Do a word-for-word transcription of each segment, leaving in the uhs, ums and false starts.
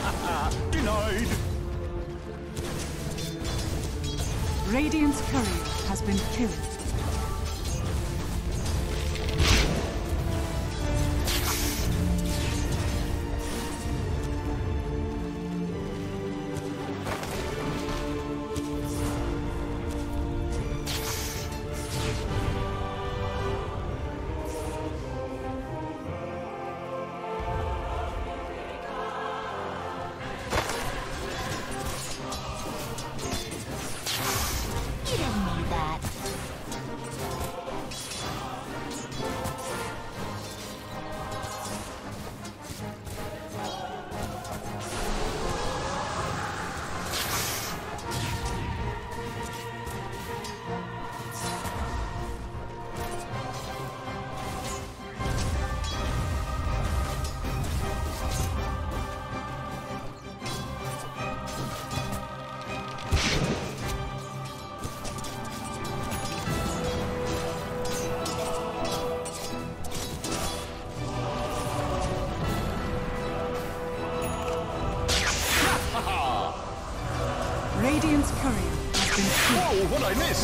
Denied. Radiant's courier has been killed. Radiant's courier has been killed. Whoa, what'd I miss?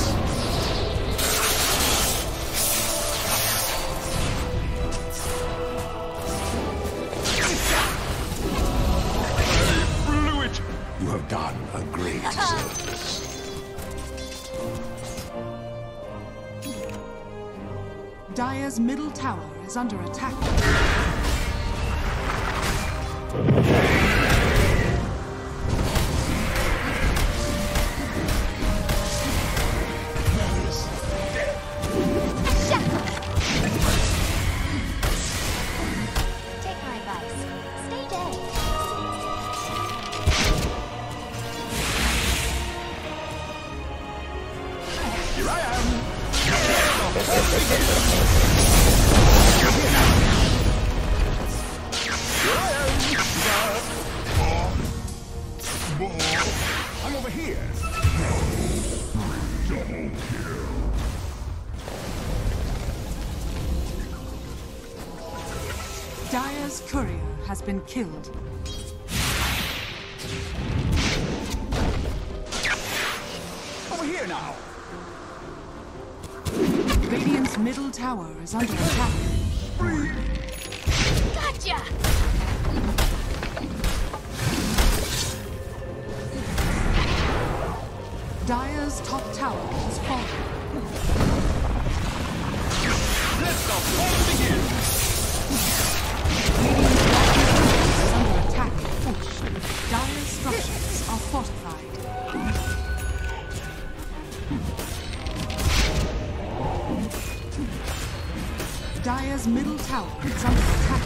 I blew it! You have done a great service. Dire's middle tower is under attack. I'm over here. Double kill. Dire's courier has been killed. Over here now. Radiant's middle tower is under attack. Gotcha! Dire's top tower has fallen. Let the fun begin. Radiant's top tower is under attack. Dire's structures are fortified. Dire's middle tower is under attack.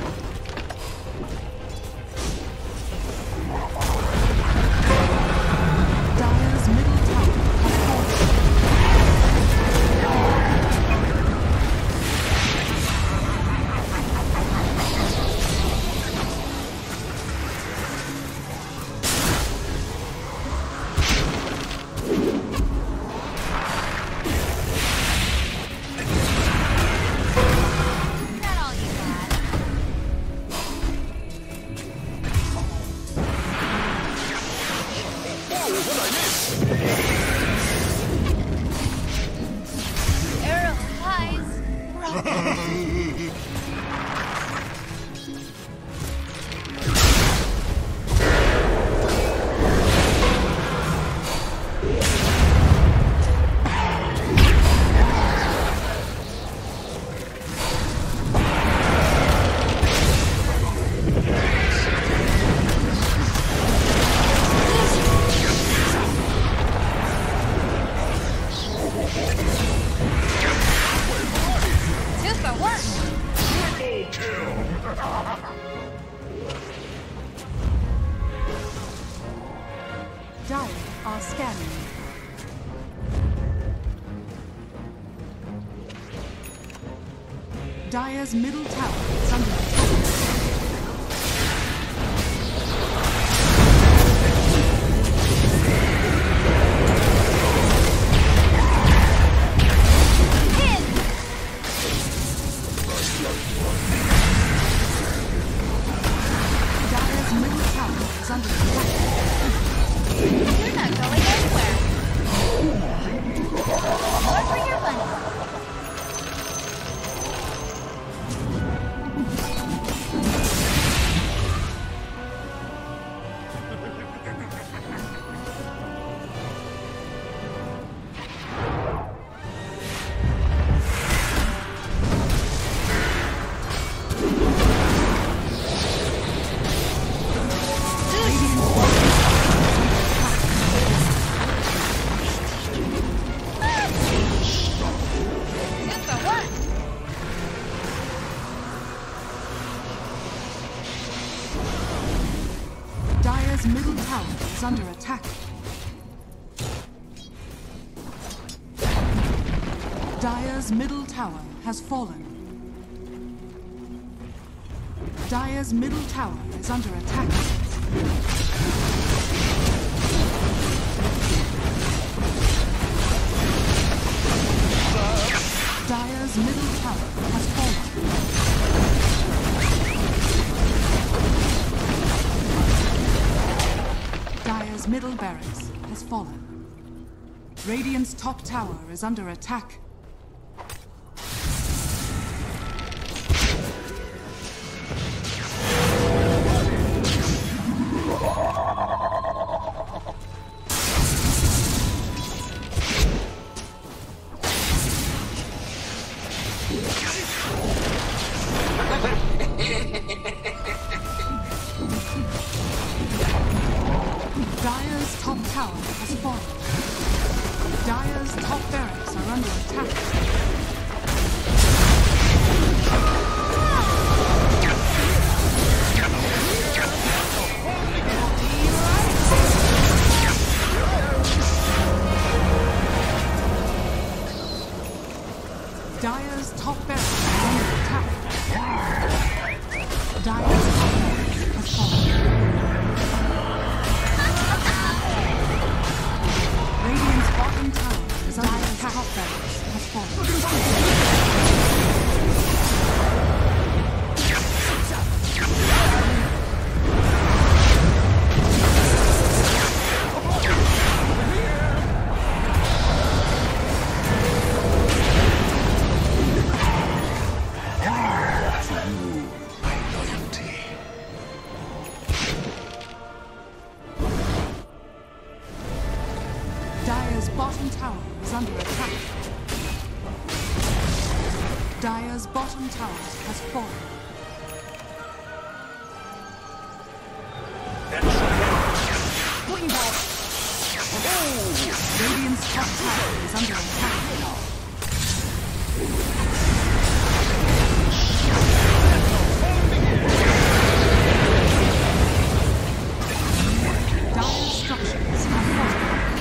Dire's middle tower has fallen. Not all you got. Whoa, what'd I miss? Arrow flies. Two for one. Triple kill. Dire are scanning. Dire's middle tower is under attack. Hit! Dire's middle tower under attack. You're not going anywhere. More for your money. Dire's middle tower is under attack. Dire's middle tower has fallen. Dire's middle tower is under attack. Dire's middle tower has fallen. Dire's middle barracks has fallen. Radiant's top tower is under attack. Dire's top tower has fallen. Dire's top barracks are under attack. Dire's top barracks are under attack. Dire's top barracks has fallen. Radiant's bottom tower is under attack. Top barracks has fallen. Dire's bottom tower is under attack. Dire's bottom tower has fallen. Radiant's top tower is under attack. Dire's structures are falling.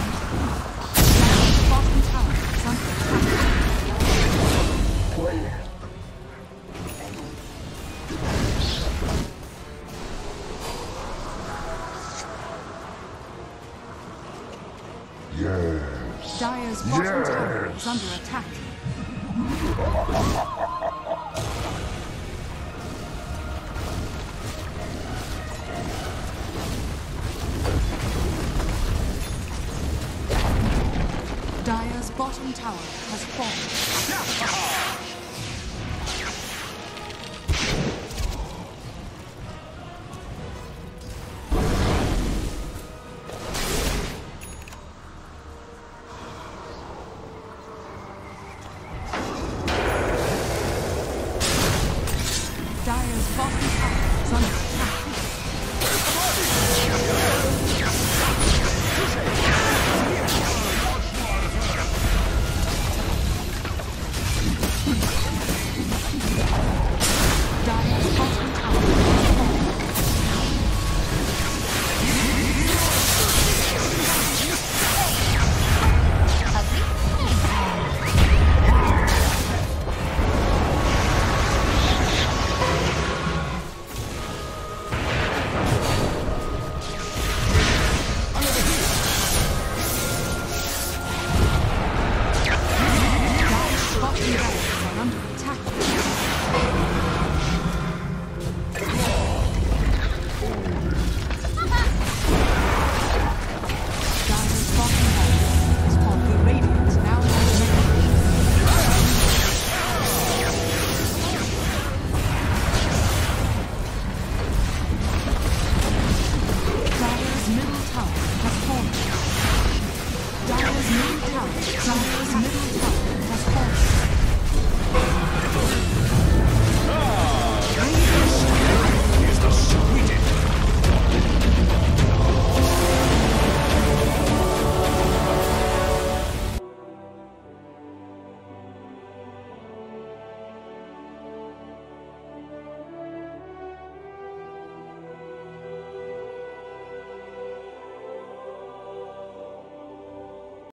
Bottom tower is under attack. Yes. Dire's bottom Yes. tower is under attack. Dire's bottom tower has fallen.